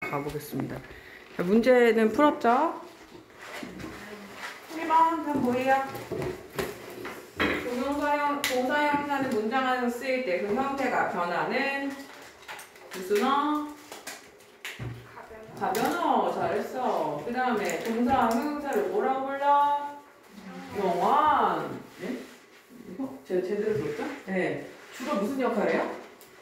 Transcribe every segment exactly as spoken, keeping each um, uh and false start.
가보겠습니다. 자, 문제는 풀었죠? 일 번 다 뭐예요? 동사형, 동사형사는 문장 안에서 쓰일 때 그 형태가 변하는 무슨 어? 가변어. 잘했어. 그 다음에 동사 형용사를 뭐라고 불러? 영원. 네? 이거 제, 제대로 들었죠? 네. 주로 무슨 역할을 해요?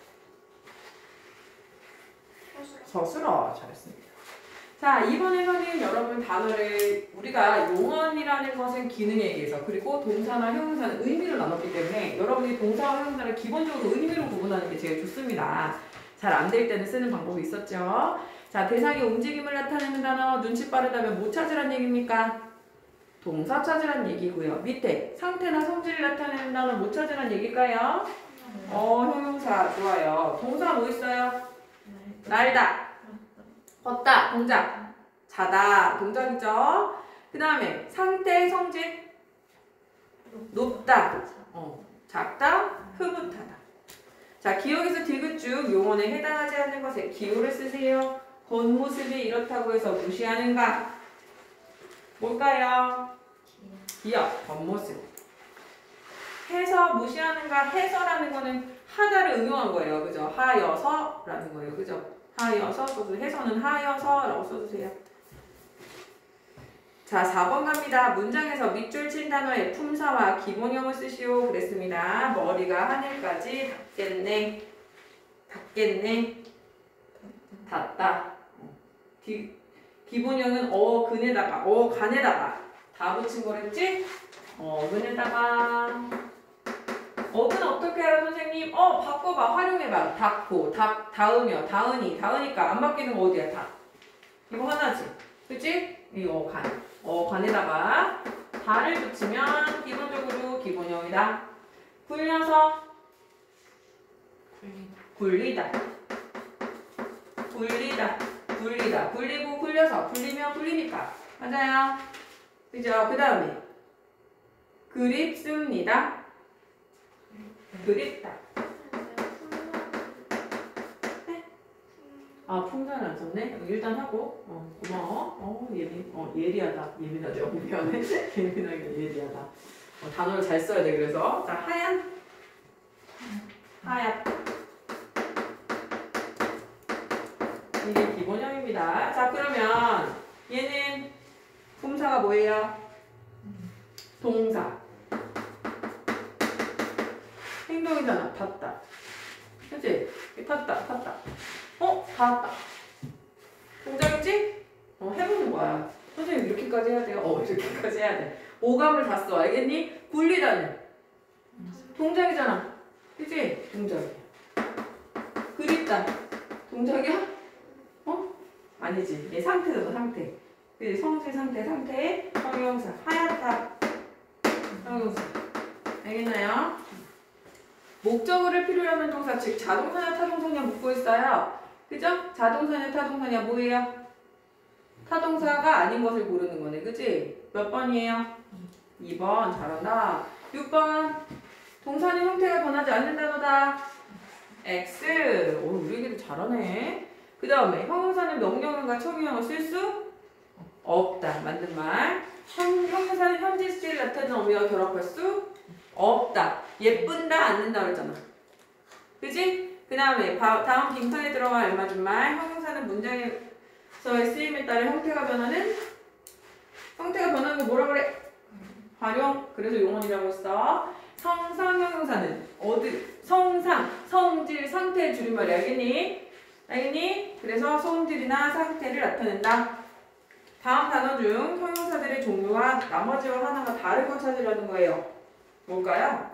서술어. 잘했습니다. 자, 이번에는 여러분 단어를 우리가 용언이라는 것은 기능에 의해서 그리고 동사나 형용사는 의미를 나눴기 때문에 여러분이 동사와 형용사를 기본적으로 의미로 구분하는 게 제일 좋습니다. 잘 안 될 때는 쓰는 방법이 있었죠. 자, 대상의 움직임을 나타내는 단어 눈치 빠르다면 뭐 찾으란 얘기입니까? 동사 찾으란 얘기고요. 밑에 상태나 성질을 나타내는 단어 뭐 찾으란 얘기일까요? 어, 형용사. 좋아요. 동사 뭐 있어요? 날다, 걷다, 동작. 자다, 동작이죠. 그 다음에 상태, 성질. 높다, 어, 작다, 흐뭇하다. 자, 기억에서 디귿 중 용언에 해당하지 않는 것에 기호를 쓰세요. 겉모습이 이렇다고 해서 무시하는가? 뭘까요? 기억, 겉모습. 해서 무시하는가? 해서라는 거는 하다를 응용한 거예요. 그죠? 하여서라는 거예요. 그죠? 하여서 써주세요. 해서는 하여서라고 써주세요. 자, 사 번 갑니다. 문장에서 밑줄 친 단어의 품사와 기본형을 쓰시오. 그랬습니다. 머리가 하늘까지 닿겠네. 닿겠네. 닿다. 기, 기본형은 어, 근에다가, 어, 간에다가 다 붙인 거랬지? 어, 근에다가. 어근 어떻게 해요, 선생님? 어, 바꿔봐. 활용해봐. 닿고, 닿, 닿으며, 닿으니, 닿으니까 안 바뀌는 거 어디야? 다. 이거 하나지. 그치? 이거 간. 어, 간에다가 다를 붙이면 기본적으로 기본형이다. 굴려서 굴리다. 굴리다. 굴리다. 굴리고 굴려서 굴리면 굴리니까. 맞아요. 그죠? 그 다음에 그립습니다. 그립다. 네? 아, 품사는 안 썼네? 일단 하고. 어, 고마워. 어, 예민, 어, 예리하다. 예민하죠. 미안해. 예민하게 예리하다. 어, 단어를 잘 써야 돼, 그래서. 자, 하얀. 하얗다. 이게 기본형입니다. 자, 그러면 얘는 품사가 뭐예요? 동사. 행동이잖아. 탔다. 그치? 탔다. 탔다. 어? 닿았다. 동작이지? 어, 해보는 거야. 선생님 이렇게까지 해야 돼요? 어, 이렇게까지 해야 돼. 오감을 다 써. 알겠니? 굴리다는 동작이잖아. 그치? 동작이야. 그립다. 동작이야? 어? 아니지. 얘 상태잖아. 상태. 그치? 성질 상태. 상태의 형용사. 하얗다. 형용사. 알겠나요? 목적어를 필요로 하는 동사, 즉 자동사냐 타동사냐 묻고 있어요. 그죠? 자동사냐 타동사냐 뭐예요? 타동사가 아닌 것을 고르는 거네. 그치? 몇 번이에요? 이 번. 잘한다. 육 번. 동사는 형태가 변하지 않는 단어다. X. 오, 우리 애기들 잘하네. 그 다음에 형용사는 명령형과 청유형을 쓸 수 없다. 맞는 말. 형, 형용사는 현재 시제를 나타내는 어미와 결합할 수 없다. 예쁜다, 않는다 그랬잖아. 그치? 그 다음에 다음 빈칸에 들어가 알맞은 말. 형용사는 문장에서의 쓰임에 따라 형태가 변하는 형태가 변하는 거 뭐라 그래? 활용. 그래서 용언이라고 했어. 성상 형용사는 어디? 성상, 성질, 상태의 줄임말이 알겠니? 알겠니? 그래서 성질이나 상태를 나타낸다. 다음 단어 중 형용사들의 종류와 나머지와 하나가 다른 걸 찾으려는 거예요. 뭘까요?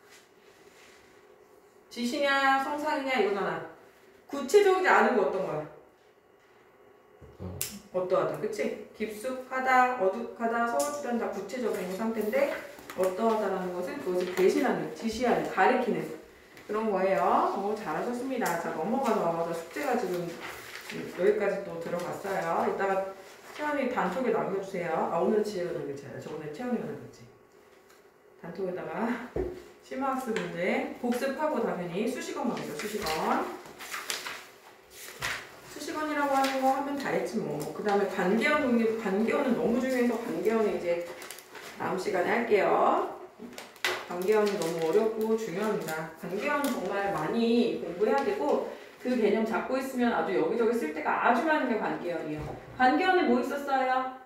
지시냐, 성상이냐 이거잖아. 구체적이지 않은 거 어떤 거야? 어. 어떠하다, 그치? 깊숙하다, 어둑하다, 서울치다 다 구체적인 상태인데 어떠하다라는 것은 그것을 대신하는, 지시하는, 가리키는 그런 거예요. 오, 잘하셨습니다. 자, 넘어가서 숙제가 지금 여기까지 또 들어갔어요. 이따가 채원이 단톡에 남겨주세요. 아, 오늘 지혜가 남겼잖아요. 저번에 채원이가 남겼지. 단톡에다가 심화학습 문제 복습하고 당연히 수식어만 하죠. 수식어. 수식어이라고 하는 거 알겠지 뭐. 그 다음에 관계어 독립, 관계어는 너무 중요해서 관계어는 이제 다음 시간에 할게요. 관계어는 너무 어렵고 중요합니다. 관계어는 정말 많이 공부해야 되고 그 개념 잡고 있으면 아주 여기저기 쓸 때가 아주 많은 게 관계어예요. 관계어는 뭐 있었어요?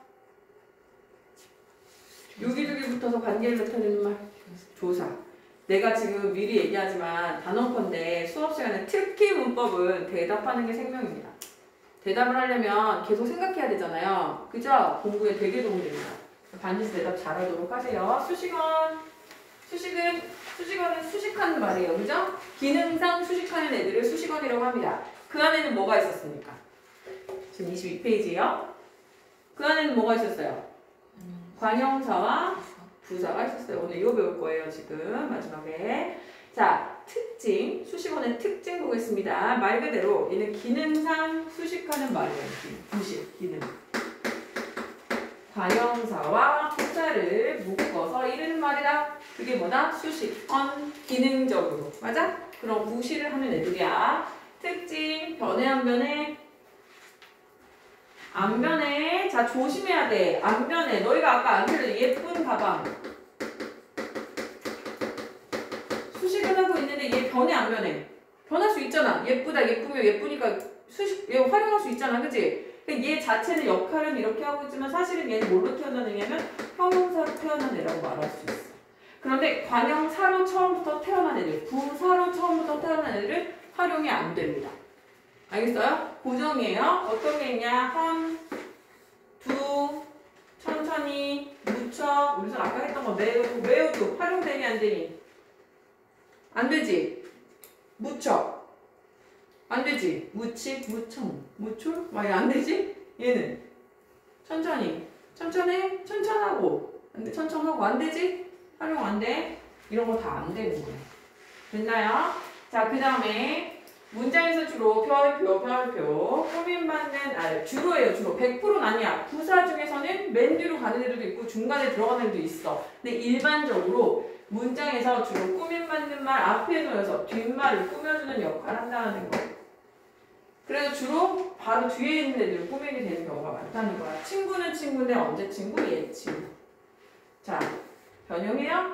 여기저기 붙어서 관계를 나타내는 말. 조사. 내가 지금 미리 얘기하지만 단언컨대 수업 시간에 특히 문법은 대답하는 게 생명입니다. 대답을 하려면 계속 생각해야 되잖아요. 그죠? 공부에 되게 도움이 됩니다. 반드시 대답 잘하도록 하세요. 수식어. 수식은, 수식어는 수식하는 말이에요. 그죠? 기능상 수식하는 애들을 수식어이라고 합니다. 그 안에는 뭐가 있었습니까? 지금 이십이 페이지요. 그 안에는 뭐가 있었어요? 관형사와 부사가 있었어요. 오늘 이거 배울 거예요. 지금 마지막에. 자, 특징. 수식어의 특징 보겠습니다. 말 그대로 얘는 기능상 수식하는 말이에요. 부식, 기능. 관형사와 부사를 묶어서 이르는 말이다. 그게 뭐다? 수식, 언, 기능적으로. 맞아? 그럼 부시를 하는 애들이야. 특징, 변해 안 변해? 안 변해. 자, 조심해야 돼. 안 변해. 너희가 아까 안 들려. 예쁜 가방. 수식을 하고 있는데 얘 변해 안 변해? 변할 수 있잖아. 예쁘다. 예쁘면 예쁘니까 수식, 얘 활용할 수 있잖아. 그치? 얘 자체는 역할은 이렇게 하고 있지만 사실은 얘는 뭘로 태어나느냐면 형용사로 태어난 애라고 말할 수 있어. 그런데 관형사로 처음부터 태어난 애들, 부사로 처음부터 태어난 애들은 활용이 안 됩니다. 알겠어요? 고정이에요. 어떤 게 있냐? 헌, 두, 천천히, 무척. 우리 선 아까 했던 거 매우, 매우도 활용되니 안 되니? 안 되지? 무척. 안 되지? 무칙, 무청, 무출? 막 안 되지? 얘는 천천히, 천천히, 천천하고. 안 돼, 천천하고 안 되지? 활용 안 돼? 이런 거 다 안 되는 거예요. 됐나요? 자, 그 다음에 문장에서 주로 별표, 별표, 꾸밈받는, 아, 주로예요, 주로. 백 퍼센트는 아니야. 부사 중에서는 맨 뒤로 가는 애들도 있고 중간에 들어가는 애들도 있어. 근데 일반적으로 문장에서 주로 꾸밈받는 말 앞에 놓여서 뒷말을 꾸며주는 역할을 한다는 거예요. 그래서 주로 바로 뒤에 있는 애들을 꾸미게 되는 경우가 많다는 거야. 친구는 친구인데 언제 친구? 얘 친구. 자, 변형해요?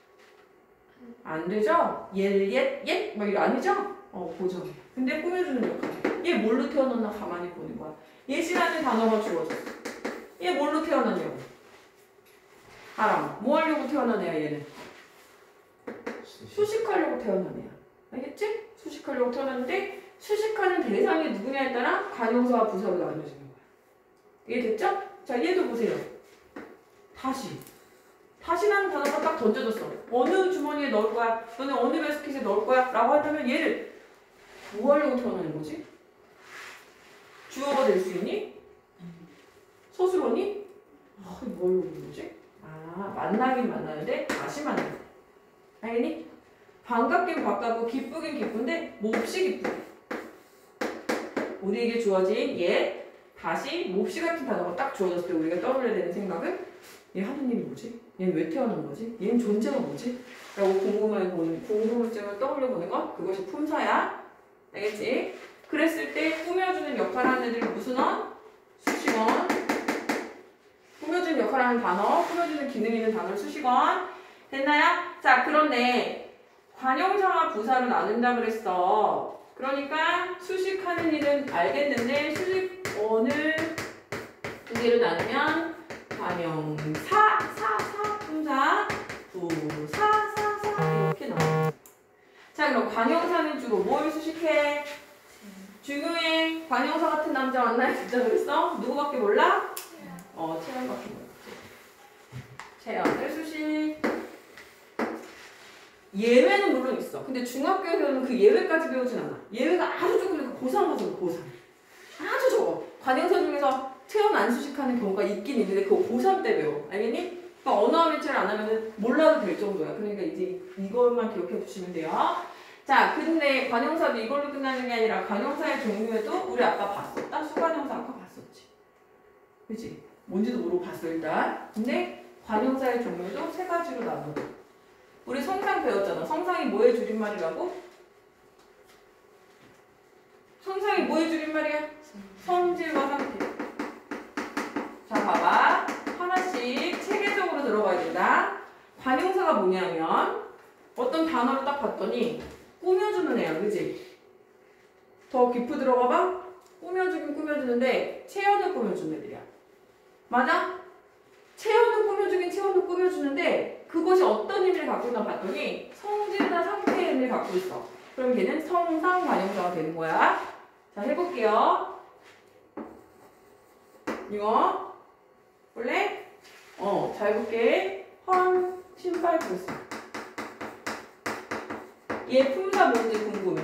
안 되죠? 예, 예, 예? 뭐 이거 아니죠? 어, 고정해. 근데 꾸며주는 역할. 얘 뭘로 태어났나 가만히 보는 거야. 예시라는 단어가 주어졌어. 얘 뭘로 태어났냐고. 알아. 뭐 하려고 태어난 애야, 얘는? 수식하려고 태어난 애야. 알겠지? 수식하려고 태어났는데 수식하는 대상이 누구냐에 따라 관형사와 부사로 나눠지는 거야. 이해됐죠? 자, 얘도 보세요. 다시. 다시라는 단어가 딱 던져졌어. 어느 주머니에 넣을 거야? 너는 어느 베스킷에 넣을 거야? 라고 한다면 얘를 뭐 하려고 태어나는 거지? 주어가 될 수 있니? 서술어니? 아, 뭐 하려고 그러는 거지? 아, 만나긴 만나는데 다시 만나. 알겠니? 반갑긴 반갑고 기쁘긴 기쁜데 몹시 기쁘게. 우리에게 주어진 얘 다시 몹시 같은 단어가 딱 주어졌을 때 우리가 떠올려야 되는 생각은 얘 하는 일이 뭐지? 얘는 왜 태어난 거지? 얘는 존재가 뭐지? 라고 궁금해 보는, 궁금증을 떠올려 보는 것 그것이 품사야. 알겠지? 그랬을 때 꾸며주는 역할을 하는 애들이 무슨 언? 수식언. 꾸며주는 역할을 하는 단어, 꾸며주는 기능 있는 단어를 수식언. 됐나요? 자, 그런데 관형사와 부사로 나눈다 그랬어. 그러니까 수식하는 일은 알겠는데 수식언을 두 개로 나누면 관형사, 사, 사, 품사, 부사, 사, 사 이렇게 나와요. 자, 그럼 관형사는 주로 뭘 수식해? 중요해. 관형사 같은 남자 만나야 진짜 그랬어? 누구밖에 몰라? 어, 채연밖에 몰라. 채연을 수식. 예외는 물론 있어. 근데 중학교에서는 그 예외까지 배우진 않아. 예외가 아주 조금 고삼 가서 고삼. 아주 적어. 관형사 중에서 채연 안 수식하는 경우가 있긴 있는데 그거 고삼 때 배워. 알겠니? 그러니까 언어와 매체를 안 하면 몰라도 될 정도야. 그러니까 이제 이것만 기억해 주시면 돼요. 자, 근데 관형사도 이걸로 끝나는 게 아니라 관형사의 종류에도 우리 아까 봤었다? 수관형사 아까 봤었지. 그치? 뭔지도 모르고 봤어 일단. 근데 관형사의 종류도 세 가지로 나눠. 우리 성상 배웠잖아. 성상이 뭐의 줄임말이라고? 성상이 뭐의 줄임말이야? 성질과 상태. 관용사가 뭐냐면 어떤 단어를 딱 봤더니 꾸며주는 애야, 그지? 더 깊이 들어가봐. 꾸며주긴 꾸며주는데 체온을 꾸며주는 애들이야. 맞아? 체온을 꾸며주긴 체온을 꾸며주는데 그것이 어떤 의미를 갖고 있나 봤더니 성질이나 상태의 의미를 갖고 있어. 그럼 걔는 성상 관용사가 되는 거야. 자, 해볼게요. 이거 볼래? 어, 잘 볼게. 헌 신발 보스. 얘 품사 뭔지 궁금해.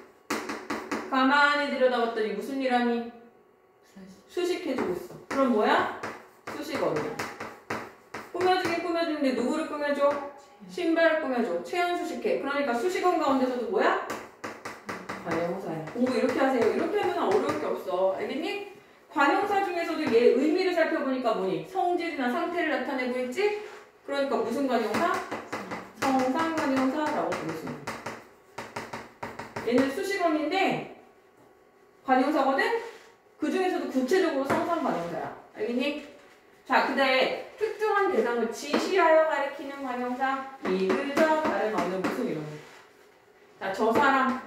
가만히 들여다봤더니 무슨 일 하니? 수식해주고 있어. 그럼 뭐야? 수식어이야. 꾸며주긴 꾸며주는데 누구를 꾸며줘? 신발을 꾸며줘. 체온 수식해. 그러니까 수식어 가운데서도 뭐야? 관용사야. 공부 이렇게 하세요. 이렇게 하면 어려울 게 없어. 알겠니? 관용사 중에서도 얘 의미를 살펴보니까 뭐니? 성질이나 상태를 나타내고 있지? 그러니까 무슨 관용사? 성상 관용사라고 부르시는 거야. 얘는 수식어인데 관용사거든? 그 중에서도 구체적으로 성상 관용사야. 알겠니? 자, 그 다음에 특정한 대상을 지시하여 가리키는 관용사. 이그저 다른 어느 무슨 이런 거. 자, 저 사람.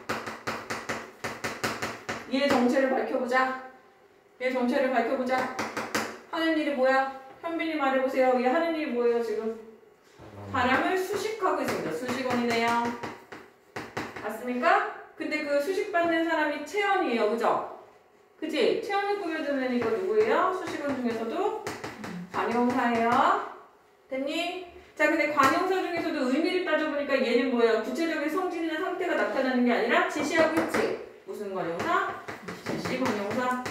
얘 정체를 밝혀보자. 얘 정체를 밝혀보자. 하는 일이 뭐야? 현빈이 말해보세요. 얘 하는 일이 뭐예요 지금? 사람을 수식하고 있습니다. 수식어이네요. 맞습니까? 근데 그 수식받는 사람이 체온이에요. 그죠? 그치? 체온을 꾸며주는 이거 누구예요? 수식어 중에서도 관용사예요. 됐니? 자, 근데 관용사 중에서도 의미를 따져보니까 얘는 뭐예요? 구체적인 성질이나 상태가 나타나는 게 아니라 지시하고 있지? 무슨 관용사? 지시 관용사.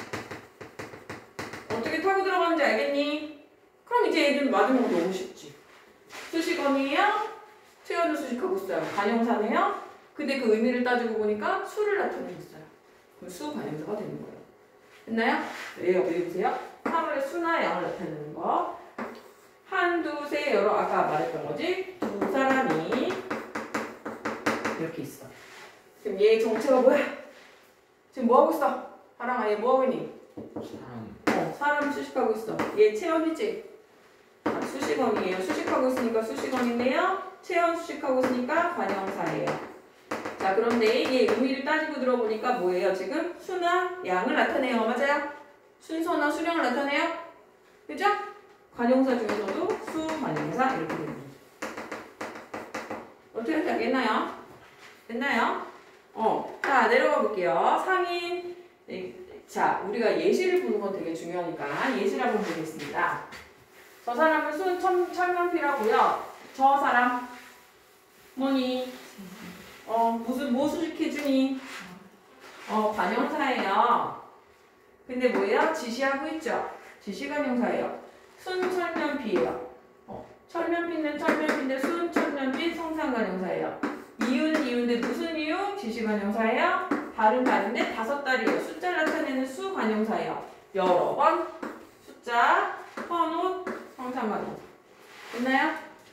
어떻게 타고 들어가는지 알겠니? 그럼 이제 얘는 마지막으로 너무 쉽지. 수식어이에요. 체온을 수식하고 있어요. 관용사네요. 근데 그 의미를 따지고 보니까 수를 나타내고 있어요. 그럼 수 관용사가 되는 거예요. 됐나요? 얘가 어디 보세요? 삼월의 수나 양을 나타내는 거. 한, 두, 세, 여러. 아까 말했던 거지? 두 사람이 이렇게 있어. 지금 얘 정체가 뭐야? 지금 뭐 하고 있어? 하랑아, 얘 뭐 하고 있니? 사람. 어, 사람을 수식하고 있어. 얘 체온이지? 아, 수식어이에요. 수식하고 있으니까 수식어인데요. 체온 수식하고 있으니까 관용사예요. 자, 그런데 얘 의미를 따지고 들어보니까 뭐예요? 지금 수나 양을 나타내요. 맞아요? 순서나 수량을 나타내요. 그죠? 관용사 중에서도 수, 관용사 이렇게 됩니다. 어떻게 할지 알겠나요? 됐나요? 어, 자, 내려가 볼게요. 상인. 네, 자, 우리가 예시를 보는 건 되게 중요하니까 예시를 한번 보겠습니다. 저 사람은 순 천, 철면피라고요. 저 사람 뭐니? 어, 무슨 뭐 수식해주니? 어, 관용사예요. 근데 뭐예요? 지시하고 있죠? 지시관용사예요. 순 철면피예요. 어, 철면피는 철면피인데 순 철면피 성상관용사예요. 이윤 이윤인데 무슨 이유? 지시관용사예요. 달은 달인데 다섯 달이에요. 숫자를 나타내는 수관용사예요. 여러 번 숫자 헌옷 성상관용사. 됐나요?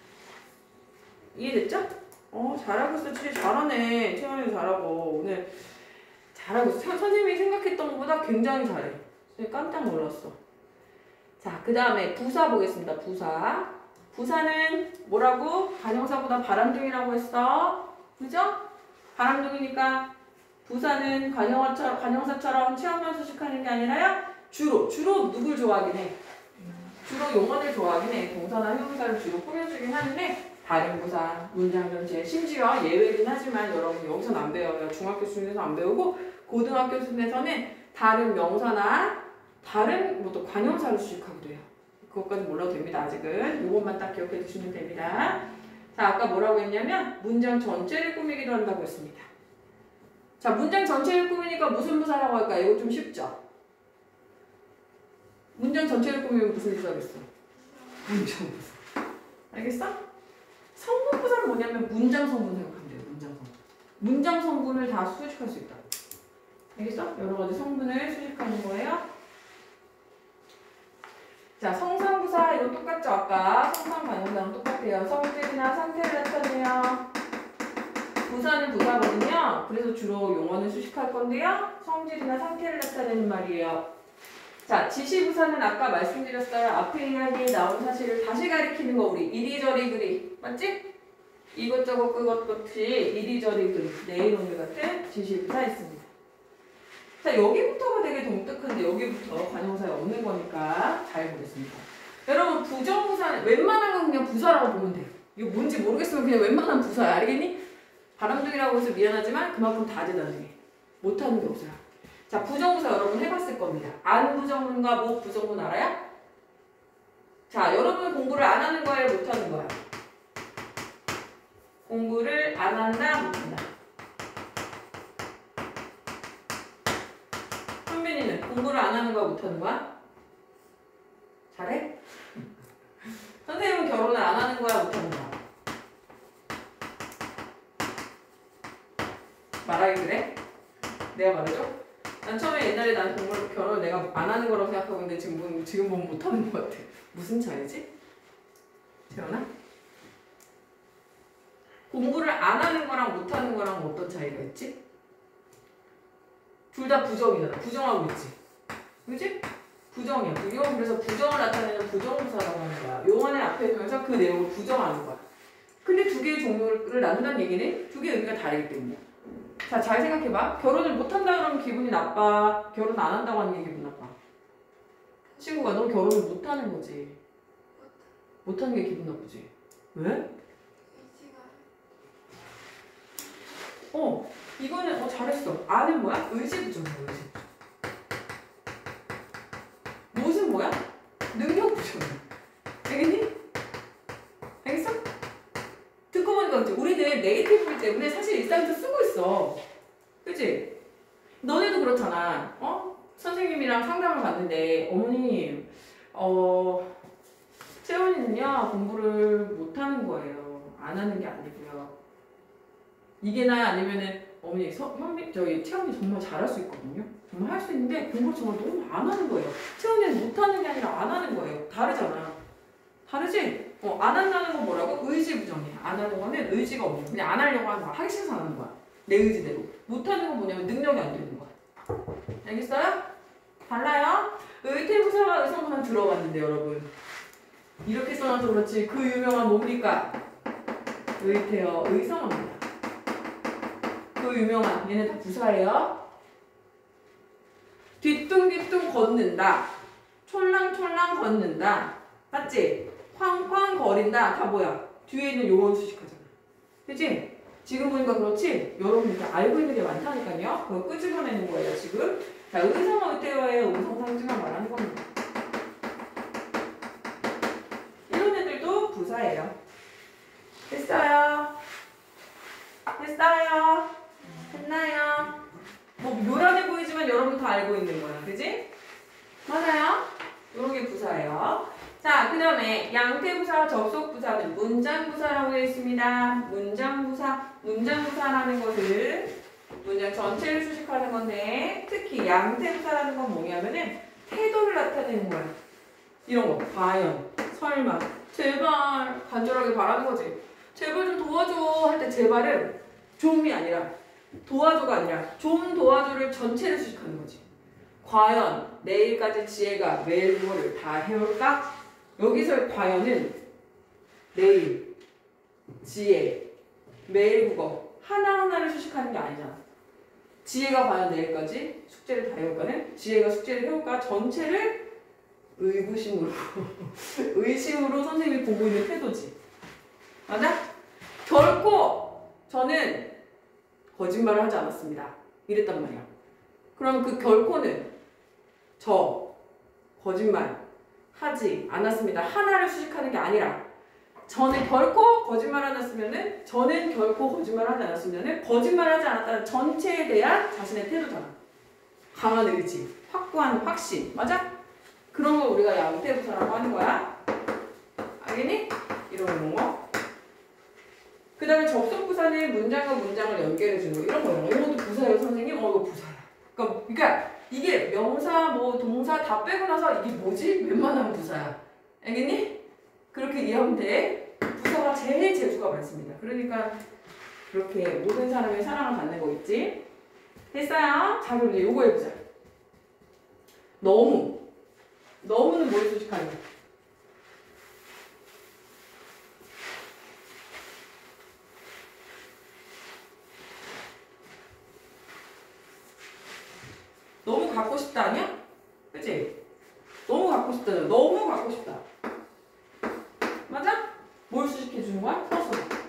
이해됐죠? 어, 잘하고 있어. 진짜 잘하네. 채원이도 잘하고. 오늘 잘하고 있어. 선생님이 생각했던 것보다 굉장히 잘해. 깜짝 놀랐어. 자, 그 다음에 부사 보겠습니다. 부사. 부사는 뭐라고? 관용사보다 바람둥이라고 했어. 그죠? 바람둥이니까 부사는 관용사처럼, 관용사처럼 체험만 수식하는 게 아니라요. 주로, 주로 누굴 좋아하긴 해? 주로 용어를 좋아하긴 해. 동사나 형용사를 주로 꾸며주긴 하는데 다른 부사, 문장 전체, 심지어 예외긴 하지만 여러분 여기서는 안 배워요. 중학교 수준에서 안 배우고 고등학교 수준에서는 다른 명사나 다른 뭐 또 관용사를 수식하기도 해요. 그것까지 몰라도 됩니다. 아직은. 이것만 딱 기억해 두시면 됩니다. 자, 아까 뭐라고 했냐면 문장 전체를 꾸미기도 한다고 했습니다. 자, 문장 전체를 꾸미니까 무슨 부사라고 할까요? 이거 좀 쉽죠? 문장 전체를 꾸미면 무슨 부사겠어? 문장 부사. 알겠어? 성분 부사는 뭐냐면 문장 성분 생각하면 돼요. 문장 성분. 문장 성분을 다 수식할 수 있다. 알겠어? 여러 가지 성분을 수식하는 거예요. 자, 성상부사 이거 똑같죠? 아까 성상관용사랑 똑같아요. 성질이나 상태를 나타내요. 부사는 부사거든요. 그래서 주로 용어는 수식할 건데요. 성질이나 상태를 나타내는 말이에요. 자, 지시부사는 아까 말씀드렸어요. 앞에 이야기에 나온 사실을 다시 가리키는 거 우리 이리저리 그리. 맞지? 이것저것 그것 없이 이리저리 그리. 내일 오늘 같은 지시부사 있습니다. 자, 여기부터가 되게 독특한데 여기부터 관용사에 없는 거니까 잘 보겠습니다. 여러분 부정부사는 웬만한 건 그냥 부사라고 보면 돼요. 이거 뭔지 모르겠으면 그냥 웬만한 부사야. 알겠니? 바람둥이라고 해서 미안하지만 그만큼 다재다능해. 못하는 게 없어요. 자, 부정부사 여러분 해봤을 겁니다. 안 부정문과 못 부정문 알아요? 자, 여러분 공부를 안 하는 거예요? 못하는 거야? 공부를 안 한다? 못한다? 현빈이는 공부를 안 하는 거야? 못하는 거야? 잘해? 선생님은 결혼을 안 하는 거야? 못하는 거야? 말하기 그래? 내가 말해줘? 난 처음에 옛날에 난 공부를 결혼을 내가 안 하는 거라고 생각하고 있는데 지금 보면, 지금 보면 못하는 것 같아. 무슨 차이지? 재현아? 공부를 안 하는 거랑 못하는 거랑 어떤 차이가 있지? 둘 다 부정이잖아. 부정하고 있지. 그치? 부정이야. 이건 그래서 부정을 나타내는 부정부사라고 하는 거야. 요번에 앞에 보면서 그 내용을 부정하는 거야. 근데 두 개의 종류를 나눈다는 얘기는 두 개의 의미가 다르기 때문이야. 자, 잘 생각해봐. 결혼을 못한다 그러면 기분이 나빠? 결혼 안 한다고 하는 게 기분 나빠? 친구가 너 결혼을 못하는 거지. 못하는 게 기분 나쁘지. 왜? 어, 이거는 어 잘했어. 아는 뭐야? 의지부정이야. 의지. 무슨 뭐야? 능력부정이야. 알겠니? 알겠어? 듣고 보니까 그치? 우리는 네이티브이기 때문에 사실 일상에서 쓰고 있어. 그치? 너네도 그렇잖아. 어? 선생님이랑 상담을 받는데 어머님 어 채원이는요 공부를 못하는 거예요. 안 하는 게 아니고요. 이게 나야? 아니면은 어머니 서, 현미 저희 채원이 정말 잘할 수 있거든요. 정말 할 수 있는데 공부를 정말 너무 안 하는 거예요. 채원이는 못하는 게 아니라 안 하는 거예요. 다르잖아. 다르지? 어, 안 한다는 건 뭐라고? 의지부정이야. 안 하는 거는 의지가 없는 거야. 그냥 안 하려고 하는 거야. 하기 싫어서 안 하는 거야. 내 의지대로. 못하는 건 뭐냐면 능력이 안 되는 거야. 알겠어요? 달라요? 의태부사와 의성부사 들어봤는데 여러분 이렇게 써놔서 그렇지 그 유명한 뭡니까? 의태어 의성어입니다. 그 유명한 얘네 다 부사예요. 뒤뚱뒤뚱 걷는다. 촐랑촐랑 걷는다. 맞지? 쾅쾅 거린다. 다 뭐야? 뒤에 있는 요런 수식하잖아. 그치? 지금 보니까 그렇지? 여러분 이렇게 알고 있는 게 많다니까요. 그거 끄집어내는 거예요 지금. 자, 의성어 의태어예요. 의성상징을 말하는 겁니다. 이런 애들도 부사예요. 됐어요? 됐어요? 됐나요? 뭐 요란해 보이지만 여러분 다 알고 있는 거야. 그지? 맞아요? 요런 게 부사예요. 자, 그 다음에 양태부사, 접속부사는 문장부사라고 되어 있습니다. 문장부사, 문장부사라는 것은 문장 전체를 수식하는 건데 특히 양태부사라는 건 뭐냐면은 태도를 나타내는 거야. 이런 거, 과연, 설마, 제발 간절하게 바라는 거지. 제발 좀 도와줘 할 때 제발은 좀이 아니라 도와줘가 아니라 좀 도와줘를 전체를 수식하는 거지. 과연 내일까지 지혜가 매일 그거를 다 해올까? 여기서의 과연은 내일, 지혜, 매일 국어 하나하나를 수식하는 게 아니잖아. 지혜가 과연 내일까지 숙제를 다 해올까는 지혜가 숙제를 해올까 전체를 의구심으로 의심으로 선생님이 보고 있는 태도지. 맞아? 결코 저는 거짓말을 하지 않았습니다. 이랬단 말이야. 그럼 그 결코는 저 거짓말 하지 않았습니다. 하나를 수식하는 게 아니라 저는 결코 거짓말 안 했으면은 저는 결코 거짓말 하지 않았으면은 거짓말 하지 않았다는 전체에 대한 자신의 태도잖아. 강한 의지, 확고한 확신, 맞아? 그런 걸 우리가 양태부사라고 하는 거야. 알겠니? 이런 거. 그 다음에 접속부사는 문장과 문장을 연결해주는 거. 이런 거예요. 이것도 부사예요, 선생님? 어, 이거 부사야. 그러니까, 그러니까 이게 명사, 뭐 동사 다 빼고 나서 이게 뭐지? 웬만하면 부사야. 알겠니? 그렇게 이해하면 돼. 부사가 제일 재수가 많습니다. 그러니까 그렇게 모든 사람의 사랑을 받는 거 있지? 됐어요? 자, 그럼 이제 요거 해보자. 너무. 너무는 뭘 수식하는 거야? 너무 갖고 싶다 아니야? 그치? 너무 갖고 싶다. 너무 갖고 싶다. 맞아? 뭘 수식해 주는 거야? 서술.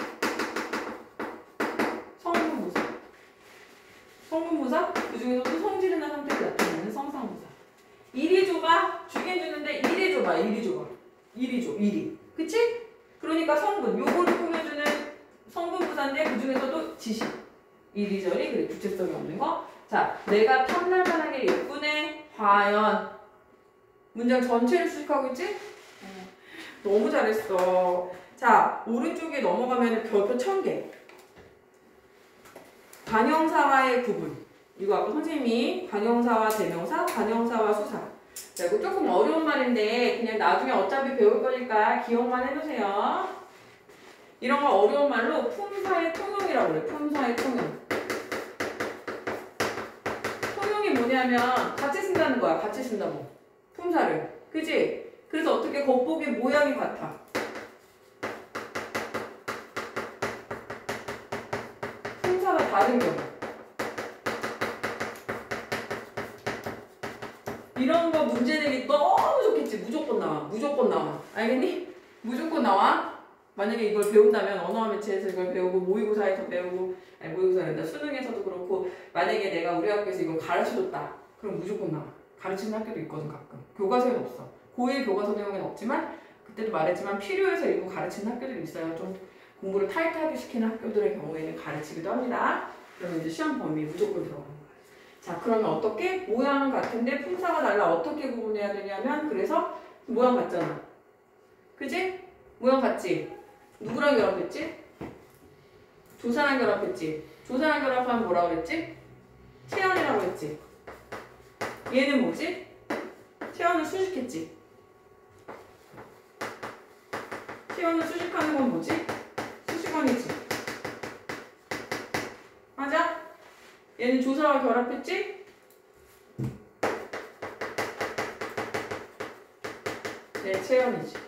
성분부사. 성분부사? 그 중에서도 성질이나 상태를 나타내는 성상부사. 일이 줘봐. 주긴 주는데 일이 줘봐. 일이 줘봐. 일이 줘. 일이. 그치? 그러니까 성분. 요거를 꾸며주는 성분부사인데 그 중에서도 지식. 이리저리 그래 구체성이 없는 거. 자, 내가 탐날만하게 예쁘네. 과연. 문장 전체를 수식하고 있지? 너무 잘했어. 자, 오른쪽에 넘어가면 별표 천 개. 관형사와의 구분. 이거 아까 선생님이 관형사와 대명사, 관형사와 수사. 자, 이거 조금 어려운 말인데 그냥 나중에 어차피 배울 거니까 기억만 해두세요. 이런 거 어려운 말로 품사의 통용이라고 그래. 품사의 통용. 통용이 뭐냐면 같이 쓴다는 거야. 같이 쓴다고. 품사를. 그지? 그래서 어떻게 겉보기 모양이 같아. 품사가 다른 경우. 이런 거 문제 내기 너무 좋겠지. 무조건 나와. 무조건 나와. 알겠니? 무조건 나와. 만약에 이걸 배운다면 언어와 매체에서 이걸 배우고 모의고사에서 배우고 아니 모의고사란다. 수능에서도 그렇고 만약에 내가 우리 학교에서 이걸 가르쳐줬다. 그럼 무조건 나와. 가르치는 학교도 있거든 가끔. 교과서에는 없어. 고일 교과서 내용에는 없지만 그때도 말했지만 필요해서 일부 가르치는 학교들이 있어요. 좀 공부를 타이트하게 시키는 학교들의 경우에는 가르치기도 합니다. 그러면 이제 시험 범위 무조건 들어가는 거예요. 자, 그러면 어떻게? 모양은 같은데 품사가 달라. 어떻게 구분해야 되냐면 그래서 모양 같잖아. 그지? 모양 같지? 누구랑 결합했지? 조사랑 결합했지? 조사랑 결합하면 뭐라고 그랬지? 체언이라고 했지? 얘는 뭐지? 체언을 수식했지? 체언을 수식하는 건 뭐지? 수식원이지? 맞아? 얘는 조사와 결합했지? 네, 체언이지.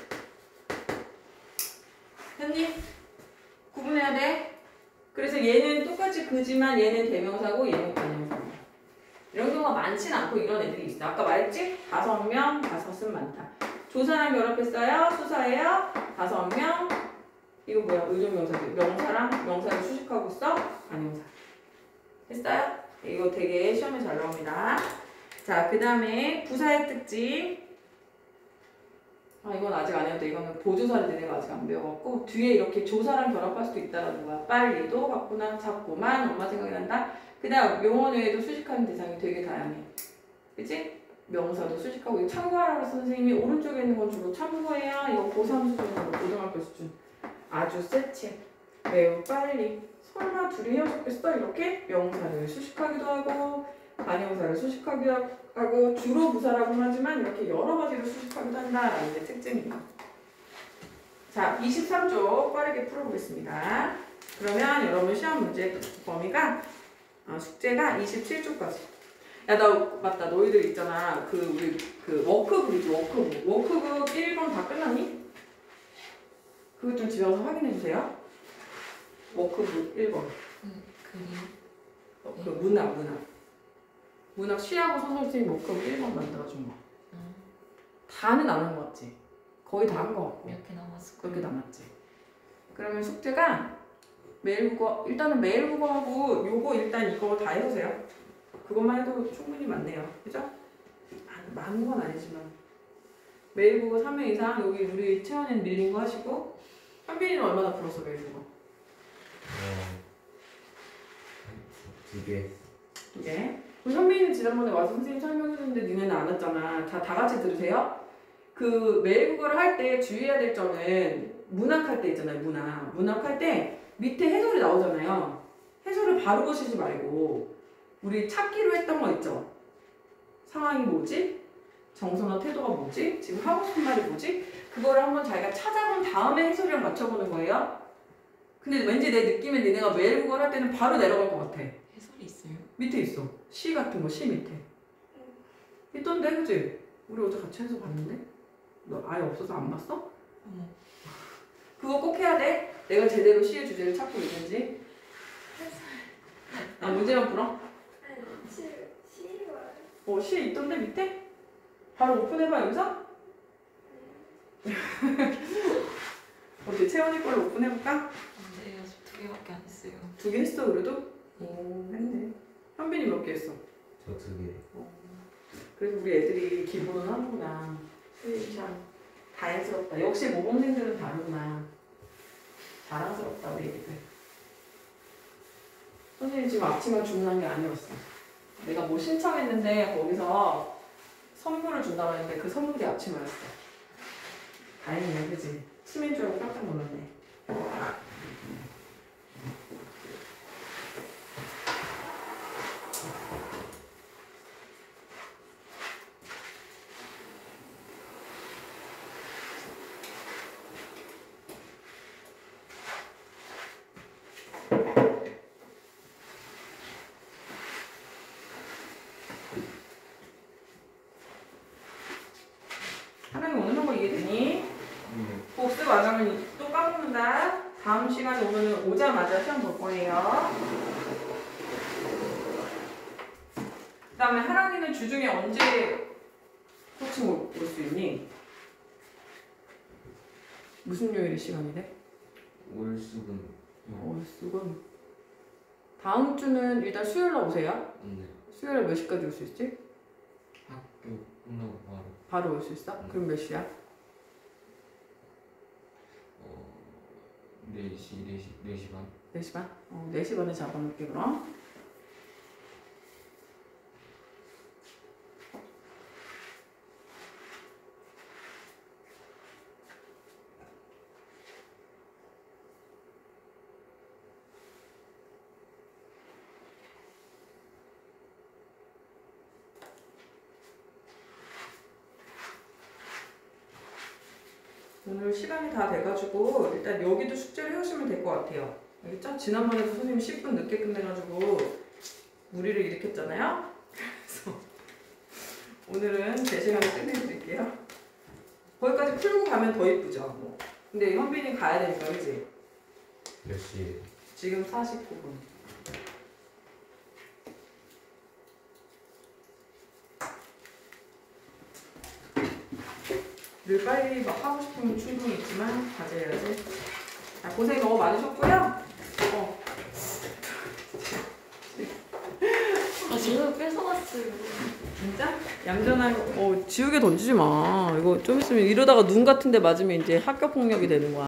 했니? 구분해야 돼. 그래서 얘는 똑같이 그지만 얘는 대명사고 얘는 관형사고. 이런 경우가 많지는 않고 이런 애들이 있어. 아까 말했지? 다섯 명, 다섯은 많다. 조사랑 결합했어요? 수사예요? 다섯 명. 이거 뭐야? 의존명사죠. 명사랑 명사를 수식하고 있어? 관형사. 했어요? 이거 되게 시험에 잘 나옵니다. 자, 그 다음에 부사의 특징. 아, 이건 아직 안 해도 돼. 이거는 보조사인데 내가 아직 안 배워갖고 뒤에 이렇게 조사랑 결합할 수도 있다라는 거야. 빨리도 같구나, 작고만, 엄마 생각이 난다. 그 다음 명언 외에도 수식하는 대상이 되게 다양해. 그치? 명사도 수식하고 이거 참고하라고 선생님이 오른쪽에 있는 건 주로 참고해야 이거 고삼 수준이고 고등학교 수준. 아주 세체, 매우 빨리, 설마 둘이 헤어졌겠어? 이렇게 명사를 수식하기도 하고 관형사를 수식하기도 하고 주로 부사라고 하지만 이렇게 여러 가지로 수식하기도 한다라는 게 특징입니다. 자, 이십삼 쪽 빠르게 풀어보겠습니다. 그러면 여러분 시험 문제 범위가 어, 숙제가 이십칠 쪽까지. 야, 나 맞다. 너희들 있잖아. 그 우리 그 워크북이지 워크북. 워크북 일 번 다 끝났니? 그것 좀 집에 와서 확인해 주세요. 워크북 일 번. 음, 그림. 어, 그 문학 문학. 문학 시하고 소설책 워크북 일 번 만들어준 거. 음. 다는 안 한 거 같지? 거의 다 한 거 같고. 몇 개 남았을 그렇게 남았지. 그러면 숙제가 매일국어 일단은 매일국어하고 요거 일단 이거 다 해보세요. 그것만 해도 충분히 많네요. 그죠? 많은 건 아니지만 매일국어 삼 회 이상 여기 우리 채원이는 밀린 거 하시고 현빈이는 얼마나 풀었어 매일국어? 두 개. 두 개. 우리 현빈이는 지난번에 와서 선생님 설명해줬는데 니네는 안 왔잖아. 자, 다 같이 들으세요. 그 매일국어를 할 때 주의해야 될 점은 문학할 때 있잖아요. 문학. 문학할 때 밑에 해설이 나오잖아요. 해설을 바로 보시지 말고 우리 찾기로 했던 거 있죠. 상황이 뭐지? 정서나 태도가 뭐지? 지금 하고 싶은 말이 뭐지? 그거를 한번 자기가 찾아본 다음에 해설이랑 맞춰보는 거예요. 근데 왠지 내 느낌에 니네가 매일국어를 할 때는 바로 내려갈 것 같아. 해설이 있어요? 밑에 있어. 시 같은 거 시 밑에. 있던데 그치? 우리 어제 같이 해서 봤는데? 너 아예 없어서 안 봤어? 응. 그거 꼭 해야 돼. 내가 제대로 시의 주제를 찾고 있는지. 아, 문제만 풀어? 아니, 시, 시월. 어, 시에 있던데 밑에? 바로 오픈해봐 여기서? 어때? 채원이 걸로 오픈해볼까? 안 돼요. 두 개밖에 안 했어요. 두 개 했어 그래도? 오, 했네. 현빈이 몇 개 했어? 저 두 개. 그래도 우리 애들이 기본은 하는구나. 수입이 참 다행스럽다. 역시 모범생들은 다르구나. 자랑스럽다 우리 애들. 선생님 지금 앞치마 주문한 게 아니었어. 내가 뭐 신청했는데 거기서 선물을 준다고 했는데 그 선물이 앞치마였어. 다행이야 그치? 치매인 줄 알고 깜짝 놀랐네. 하나님 오늘 한 거 이해되니? 음. 복습 안 하면 또 까먹는다. 다음 시간에 오면은 오자마자 시험 볼 거예요. 그 다음에 하랑이는 주중에 언제 코칭 올 수 있니? 무슨 요일에 시간이래? 월수금. 어, 수금. 다음 주는 일단 수요일 날 오세요. 네. 수요일에 몇 시까지 올 수 있지? 학교 끝나고 바로. 바로 올 수 있어? 그럼 몇 시야? 어. 네 시, 네 시, 네 시 반. 네 시 반? 어, 네 시 반에 잡아놓을게 그럼. 오늘 시간이 다 돼가지고 일단 여기도 숙제를 해오시면 될 것 같아요. 알겠죠? 지난번에도 선생님이 십 분 늦게 끝내가지고 무리를 일으켰잖아요. 그래서 오늘은 제 시간에 끝내드릴게요. 거기까지 풀고 가면 더 이쁘죠? 뭐. 근데 현빈이 가야 되니까 그치? 몇 시에? 지금 사십구 분. 늘 빨리 막 하고 싶은 충동이 있지만 자제해야지. 자, 고생 너무 많으셨고요. 어. 아, 제가 뺏어갔어요. 진짜? 얌전한 거. 어, 지우개 던지지 마. 이거 좀 있으면 이러다가 눈 같은 데 맞으면 이제 학교 폭력이 되는 거야.